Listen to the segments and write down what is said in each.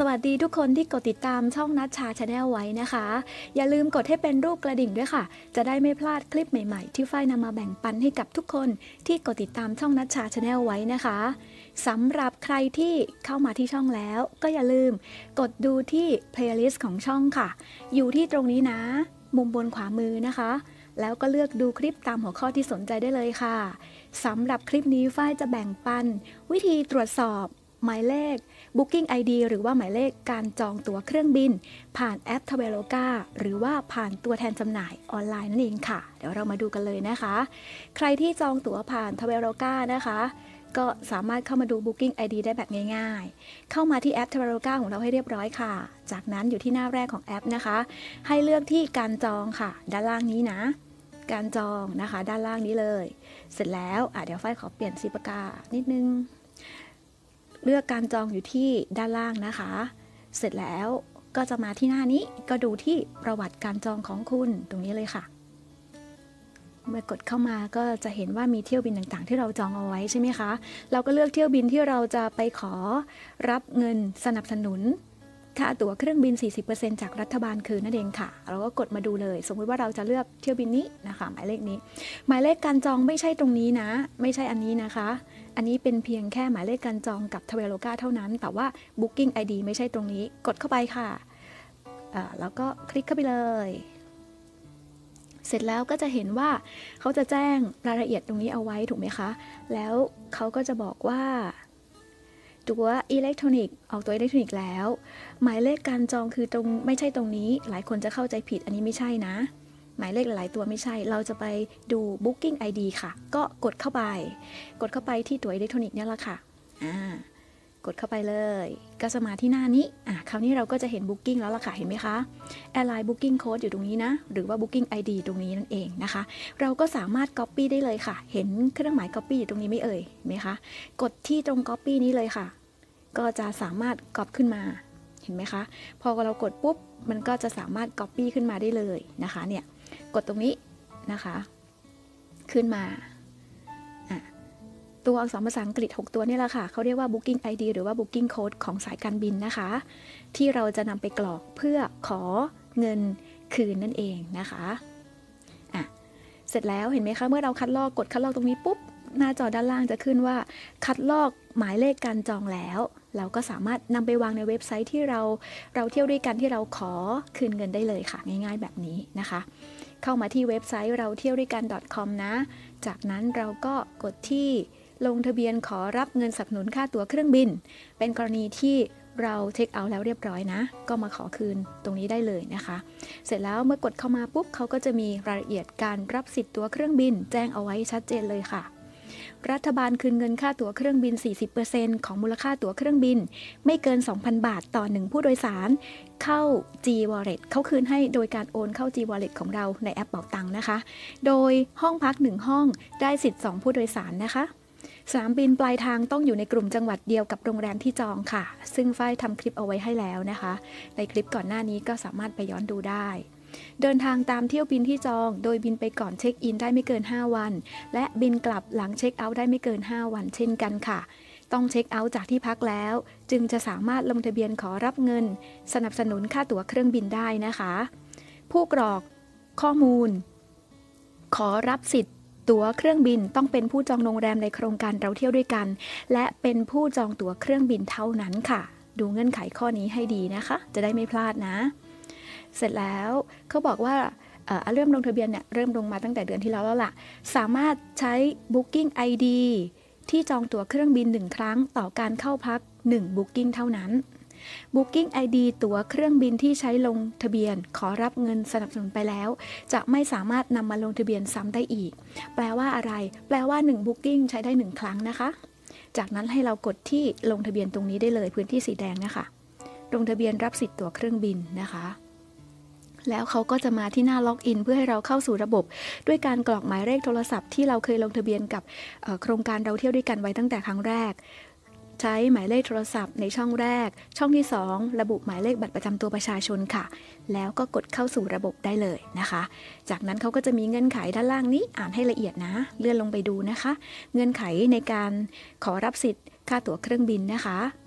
วัสดีทุกคนที่กดติดตามช่องนัชชาชาแนลไว้นะคะอย่าลืมกดให้เป็นรูปกระดิ่งด้วยค่ะจะได้ไม่พลาดคลิปใหม่ๆที่ฝ้ายนำมาแบ่งปันให้กับทุกคนที่กดติดตามช่องนัชชาชาแนลไว้นะคะสำหรับใครที่เข้ามาที่ช่องแล้วก็อย่าลืมกดดูที่ playlist ของช่องค่ะอยู่ที่ตรงนี้นะมุมบนขวามือนะคะแล้วก็เลือกดูคลิปตามหัวข้อที่สนใจได้เลยค่ะสำหรับคลิปนี้ฝ้ายจะแบ่งปันวิธีตรวจสอบหมายเลข Booking ID หรือว่าหมายเลขการจองตั๋วเครื่องบินผ่านแอป Traveloka หรือว่าผ่านตัวแทนจำหน่ายออนไลน์นั่นเองค่ะเดี๋ยวเรามาดูกันเลยนะคะใครที่จองตั๋วผ่าน Traveloka นะคะก็สามารถเข้ามาดู Booking ID ได้แบบง่ายๆเข้ามาที่แอป Traveloka ของเราให้เรียบร้อยค่ะจากนั้นอยู่ที่หน้าแรกของแอปนะคะให้เลือกที่การจองค่ะด้านล่างนี้นะการจองนะคะด้านล่างนี้เลยเสร็จแล้วเดี๋ยวฝ้ายขอเปลี่ยนสีปากกานิดนึงเลือกการจองอยู่ที่ด้านล่างนะคะเสร็จแล้วก็จะมาที่หน้านี้ก็ดูที่ประวัติการจองของคุณตรงนี้เลยค่ะเมื่อกดเข้ามาก็จะเห็นว่ามีเที่ยวบินต่างๆที่เราจองเอาไว้ใช่ไหมคะเราก็เลือกเที่ยวบินที่เราจะไปขอรับเงินสนับสนุนค่าตั๋วเครื่องบิน 40% จากรัฐบาลคืนนั่นเองค่ะเราก็กดมาดูเลยสมมุติว่าเราจะเลือกเที่ยวบินนี้นะคะหมายเลขนี้หมายเลขการจองไม่ใช่ตรงนี้นะไม่ใช่อันนี้นะคะอันนี้เป็นเพียงแค่หมายเลขการจองกับ Traveloka เท่านั้นแต่ว่า Booking ID ไม่ใช่ตรงนี้กดเข้าไปค่ะแล้วก็คลิกเข้าไปเลยเสร็จแล้วก็จะเห็นว่าเขาจะแจ้งรายละเอียดตรงนี้เอาไว้ถูกไหมคะแล้วเขาก็จะบอกว่าตัวอิเล็กทรอนิกส์ออกตัวอิเล็กทรอนิกส์แล้วหมายเลขการจองคือตรงไม่ใช่ตรงนี้หลายคนจะเข้าใจผิดอันนี้ไม่ใช่นะหมายเลขหลายตัวไม่ใช่เราจะไปดู Booking ID ค่ะก็กดเข้าไปที่ตัวอิเล็กทรอนิกส์เนี่ยแหละค่ะกดเข้าไปเลยก็จะมาที่หน้านี้คราวนี้เราก็จะเห็น Booking แล้วล่ะค่ะเห็นไหมคะ Airline Booking Code อยู่ตรงนี้นะหรือว่า Booking ID ตรงนี้นั่นเองนะคะเราก็สามารถ Copy ได้เลยค่ะเห็นเครื่องหมาย Copy อยู่ตรงนี้ไม่เอ่ยเห็นไหมคะกดที่ตรง Copy นี้เลยค่ะก็จะสามารถ Copy ขึ้นมาเห็นไหมคะพอเรากดปุ๊บมันก็จะสามารถ Copy ขึ้นมาได้เลยนะคะเนี่ยกดตรงนี้นะคะขึ้นมาตัวอักษรภาษาอังกฤษ6ตัวนี่แหละค่ะเขาเรียกว่า Booking ID หรือว่า Booking Code ของสายการบินนะคะที่เราจะนำไปกรอกเพื่อขอเงินคืนนั่นเองนะคะเสร็จแล้วเห็นไหมคะเมื่อเราคัดลอกกดคัดลอกตรงนี้ปุ๊บหน้าจอด้านล่างจะขึ้นว่าคัดลอกหมายเลขการจองแล้วเราก็สามารถนำไปวางในเว็บไซต์ที่เราเที่ยวด้วยกันที่เราขอคืนเงินได้เลยค่ะง่ายๆแบบนี้นะคะเข้ามาที่เว็บไซต์เราเที่ยวด้วยกัน .com นะจากนั้นเราก็กดที่ลงทะเบียนขอรับเงินสนับสนุนค่าตั๋วเครื่องบินเป็นกรณีที่เราเช็คเอาท์แล้วเรียบร้อยนะก็มาขอคืนตรงนี้ได้เลยนะคะเสร็จแล้วเมื่อกดเข้ามาปุ๊บเขาก็จะมีรายละเอียดการรับสิทธิ์ตั๋วเครื่องบินแจ้งเอาไว้ชัดเจนเลยค่ะรัฐบาลคืนเงินค่าตั๋วเครื่องบิน 40% ของมูลค่าตั๋วเครื่องบินไม่เกิน 2,000 บาทต่อ1ผู้โดยสารเข้า G Wallet เขาคืนให้โดยการโอนเข้า G Wallet ของเราในแอปเป๋าตังค์นะคะโดยห้องพัก1ห้องได้สิทธิ์2ผู้โดยสารนะคะสนามบินปลายทางต้องอยู่ในกลุ่มจังหวัดเดียวกับโรงแรมที่จองค่ะซึ่งฝ้ายทำคลิปเอาไว้ให้แล้วนะคะในคลิปก่อนหน้านี้ก็สามารถไปย้อนดูได้เดินทางตามเที่ยวบินที่จองโดยบินไปก่อนเช็คอินได้ไม่เกิน5วันและบินกลับหลังเช็คเอาท์ได้ไม่เกิน5วันเช่นกันค่ะต้องเช็คเอาท์จากที่พักแล้วจึงจะสามารถลงทะเบียนขอรับเงินสนับสนุนค่าตั๋วเครื่องบินได้นะคะผู้กรอกข้อมูลขอรับสิทธิ์ตั๋วเครื่องบินต้องเป็นผู้จองโรงแรมในโครงการเราเที่ยวด้วยกันและเป็นผู้จองตั๋วเครื่องบินเท่านั้นค่ะดูเงื่อนไขข้อนี้ให้ดีนะคะจะได้ไม่พลาดนะเสร็จแล้วเขาบอกว่าเริ่มลงทะเบียนเนี่ยเริ่มลงมาตั้งแต่เดือนที่แล้วล่ะสามารถใช้ Booking ID ที่จองตั๋วเครื่องบิน1ครั้งต่อการเข้าพัก1 Booking เท่านั้น Booking ID ตั๋วเครื่องบินที่ใช้ลงทะเบียนขอรับเงินสนับสนุนไปแล้วจะไม่สามารถนำมาลงทะเบียนซ้ำได้อีกแปลว่าอะไรแปลว่า1 Booking ใช้ได้1ครั้งนะคะจากนั้นให้เรากดที่ลงทะเบียนตรงนี้ได้เลยพื้นที่สีแดงนะคะลงทะเบียนรับสิทธิ์ตั๋วเครื่องบินนะคะแล้วเขาก็จะมาที่หน้าล็อกอินเพื่อให้เราเข้าสู่ระบบด้วยการกรอกหมายเลขโทรศัพท์ที่เราเคยลงทะเบียนกับโครงการเราเที่ยวด้วยกันไว้ตั้งแต่ครั้งแรกใช้หมายเลขโทรศัพท์ในช่องแรกช่องที่2ระบุหมายเลขบัตรประจำตัวประชาชนค่ะแล้วก็กดเข้าสู่ระบบได้เลยนะคะจากนั้นเขาก็จะมีเงื่อนไขด้านล่างนี้อ่านให้ละเอียดนะเลื่อนลงไปดูนะคะเงื่อนไขในการขอรับสิทธิ์ค่าตั๋วเครื่องบินนะคะ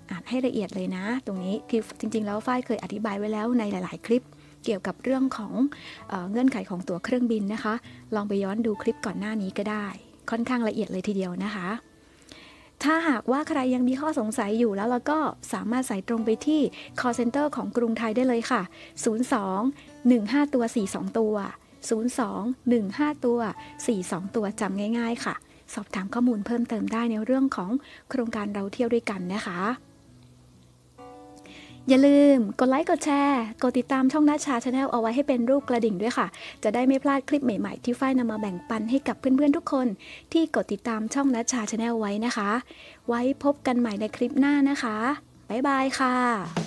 อ่านให้ละเอียดเลยนะ ตรงนี้คือจริงๆแล้วฝ้ายเคยอธิบายไว้แล้วในหลายๆคลิปเกี่ยวกับเรื่องของเงื่อนไขของตั๋วเครื่องบินนะคะ ลองไปย้อนดูคลิปก่อนหน้านี้ก็ได้ ค่อนข้างละเอียดเลยทีเดียวนะคะ ถ้าหากว่าใครยังมีข้อสงสัยอยู่แล้วเราก็สามารถสายตรงไปที่ call center ของกรุงไทยได้เลยค่ะ 02 15 ตัว 42 ตัว 02 15 ตัว 42 ตัวจำง่ายๆค่ะ สอบถามข้อมูลเพิ่มเติมได้ในเรื่องของโครงการเราเที่ยวด้วยกันนะคะ อย่าลืมกดไลค์กดแชร์กดติดตามช่องนัชชาชาแนลเอาไว้ให้เป็นรูปกระดิ่งด้วยค่ะจะได้ไม่พลาดคลิปใหม่ๆที่ฝ้ายนำมาแบ่งปันให้กับเพื่อนๆทุกคนที่กดติดตามช่องนัชชาชาแนลไว้นะคะไว้พบกันใหม่ในคลิปหน้านะคะบ๊ายบายค่ะ